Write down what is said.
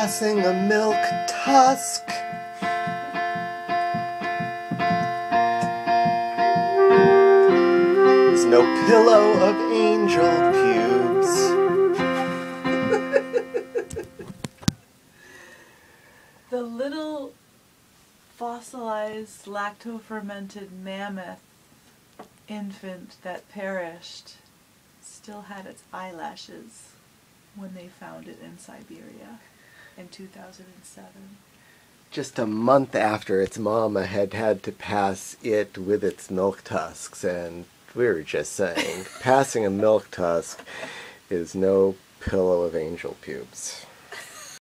passing a milk tusk. There's no pillow of angel pubes. The little fossilized lacto-fermented mammoth infant that perished still had its eyelashes when they found it in Siberia in 2007. Just a month after its mama had had to pass it with its milk tusks, and we were just saying, passing a milk tusk is no pillow of angel pubes.